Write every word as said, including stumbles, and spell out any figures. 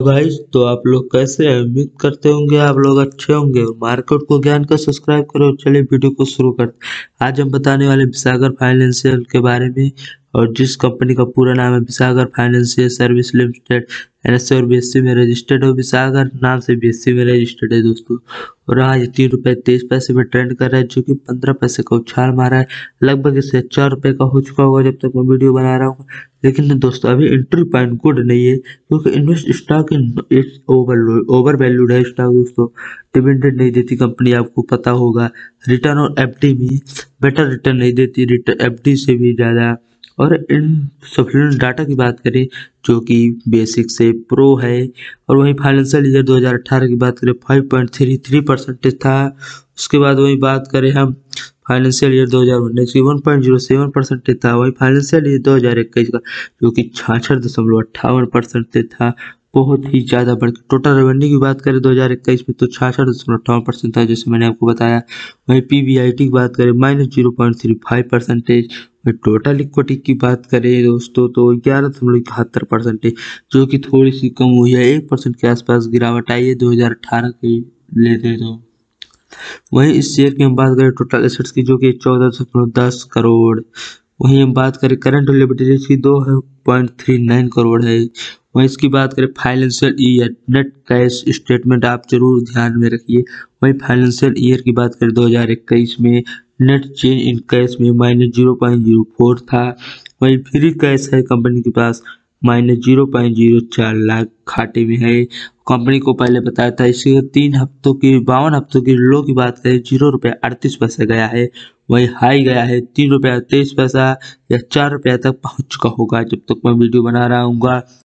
Guys, तो आप लोग कैसे हैं? उम्मीद करते होंगे आप लोग अच्छे होंगे और मार्केट को ज्ञान का सब्सक्राइब करो। चलिए वीडियो को शुरू करते हैं। आज हम बताने वाले विसागर फाइनेंशियल के बारे में, और जिस कंपनी का पूरा नाम है Visagar financial service limited, NSE और बीएससी में रजिस्टर्ड है। विसागर नाम से बीएससी में रजिस्टर्ड है दोस्तों। और आज तीन रुपए तेईस पैसे में ट्रेंड कर रहा है, जो कि पंद्रह पैसे का उछाल मारा है। लगभग इससे चार रुपए का हो चुका होगा जब तक मैं वीडियो बना रहा हूँ। लेकिन दोस्तों अभी एंट्री पॉइंट गुड नहीं है, क्योंकि invest stock in it's over over valued है स्टॉक दोस्तों। डिविडेंड नहीं देती कंपनी, आपको पता होगा। रिटर्न और एफडी में बेटर रिटर्न नहीं देती, रिटर्न एफडी से भी ज़्यादा। और इन सप्लीमेंट डाटा की बात करें, जो कि बेसिक से प्रो है। और वहीं फाइनेंशियल ईयर दो हज़ार अठारह की बात करें, five point three three percentage था। उसके बाद वही बात करें हम फाइनेंशियल ईयर दो हज़ार उन्नीस की one point zero seven percentage था। वही फाइनेंशियल ईयर दो हज़ार इक्कीस का, जो कि छियासठ दशमलव अट्ठावन परसेंटेज था। बहुत ही ज़्यादा बढ़ के टोटल रेवेन्यू की बात करें दो हज़ार इक्कीस में, तो छियासठ दशमलव अट्ठावन परसेंट था, जैसे मैंने आपको बताया। वहीं पीबीआईटी की बात करें minus zero point three five percentage. वहीं टोटल इक्विटी की बात करें दोस्तों, तो ग्यारह दशमलव इकहत्तर परसेंटेज, जो कि थोड़ी सी कम हुई है। एक परसेंट के आसपास गिरावट आई है दो हज़ार अठारह के लेते तो। वहीं इस शेयर की हम बात करें टोटल एसेट्स की, जो कि चौदह दशमलव दस करोड़। वहीं हम बात करें करंट लिबिलिटीज की, दो पॉइंट थ्री नाइन करोड़ है। वहीं इसकी बात करें financial year net cash statement, आप जरूर ध्यान में रखिए। वहीं फाइनेंशियल ईयर की बात करें दो हज़ार इक्कीस में, नेट चेंज इन कैश में minus zero point zero four था। वहीं फ्री कैश है कंपनी के पास माइनस जीरो पॉइंट जीरो चार लाख खाते में है। कंपनी को पहले बताया था इसी तीन हफ्तों की बावन हफ्तों की लो की बात करें, जीरो रुपये अड़तीस पैसे गया है। वही हाई गया है तीन रुपया तेईस पैसा, या चार रुपया तक पहुंच चुका होगा जब तक मैं वीडियो बना रहा हूँ।